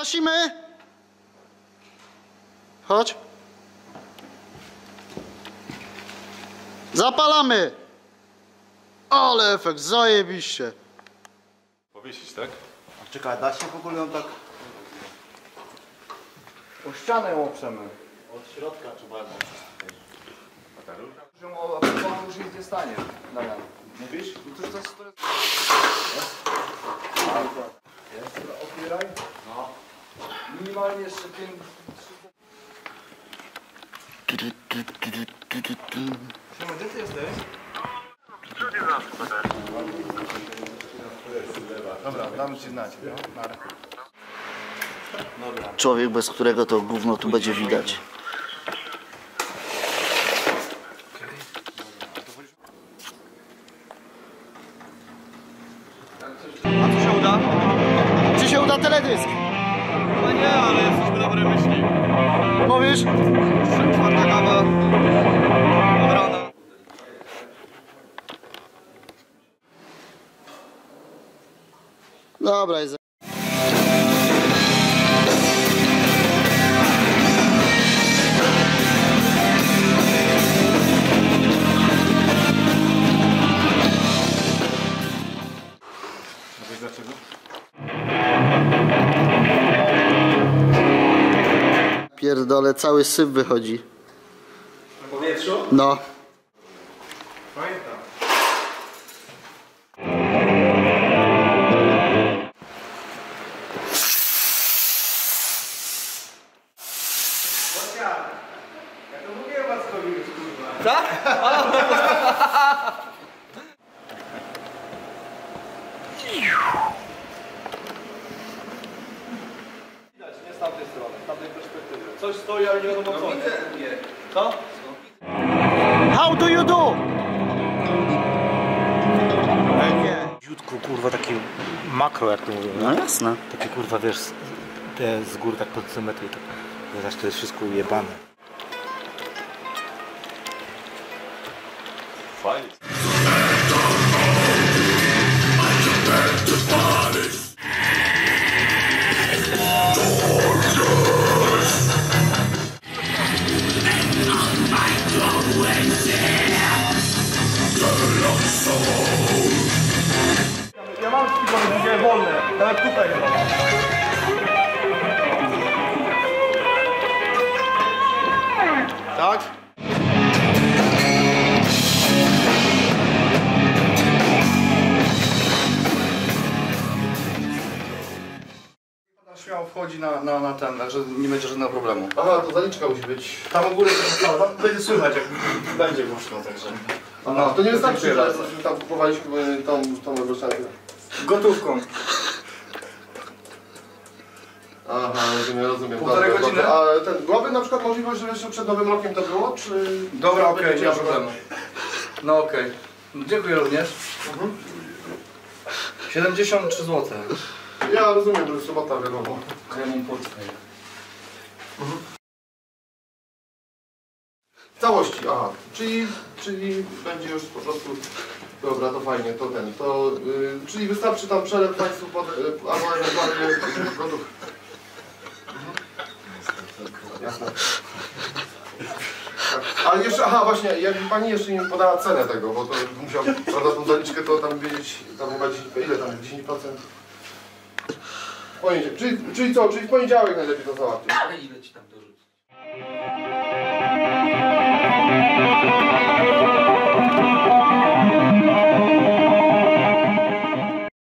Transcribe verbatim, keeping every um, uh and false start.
Gasimy! Chodź. Zapalamy! Ale efekt, zajebiście. Powiesić, tak? A czekaj, da się w ogóle ją tak... O ścianę ją oprzemy. Od środka trzeba ją oprzeć. A ta rurka? Że o, a już nic nie stanie. Damian. Mówisz? No to jest to jest... Jest? Otwieraj. No. Minimalnie jeszcze pięć... Siema, gdzie ty jesteś? Dobra, damy ci znać. No? Dobra. Człowiek, bez którego to gówno tu będzie widać. A co się uda? Czy się uda teledysk? No nie, ale jesteśmy dobre myśli. Mówisz? Czwarta kawa. Od rana. Dobra, jest. Wiesz dlaczego? Pierdolę, cały syf wychodzi. Na powietrzu? No. Pamiętam. Ja to mówiłem Wackowi już, kurwa. Tak? Widać, nie z tamtej strony, z tamtej perspektywy. Coś stoi, ale nie wiadomo co. Co? How do you do? Jutku, kurwa, takie makro, jak to mówią. No jasne. Takie, kurwa, wiesz, te z góry tak pod symetrię, tak. Wiesz, to jest wszystko ujebane. Fajnie. Ja mam skipane, gdzie wolne, nawet tutaj. Tak? Śmiało wchodzi na, na, na ten, także nie będzie żadnego problemu. Aha, to zaliczka musi być. Tam u góry tam, tam będzie słychać, jak będzie głośno, także. No, to nie wystarczy, że tam kupowaliśmy tą, tą negocjację. Gotówką. Aha, rozumiem, rozumiem. Półtorej Dobra, godziny? dobra. A ten, byłaby na przykład możliwość, żeby jeszcze przed Nowym Rokiem to było, czy... Dobra, okej, będzie nie ma ciężko? problemu. No okej. Dziękuję również. Mhm. siedemdziesiąt trzy złote. Ja rozumiem, że jest sobota, wiadomo. Ja mam Polskę. W całości, aha. Czyli, czyli będzie już po prostu... Dobra, to fajnie, to ten, to... Yy, czyli wystarczy tam przelew Państwu pod... Yy, albo ewentualnie gotów. Mhm. Jasne. Tak. Ale jeszcze, aha właśnie, jakby Pani jeszcze nie podała cenę tego, bo to musiał, prawda, tą zaliczkę to tam wiedzieć, tam chyba dziesięć, ile tam, dziesięć procent? W poniedziałek, czyli, czyli co, czyli w poniedziałek najlepiej to załatwić. Ale ile ci tam dorzucić?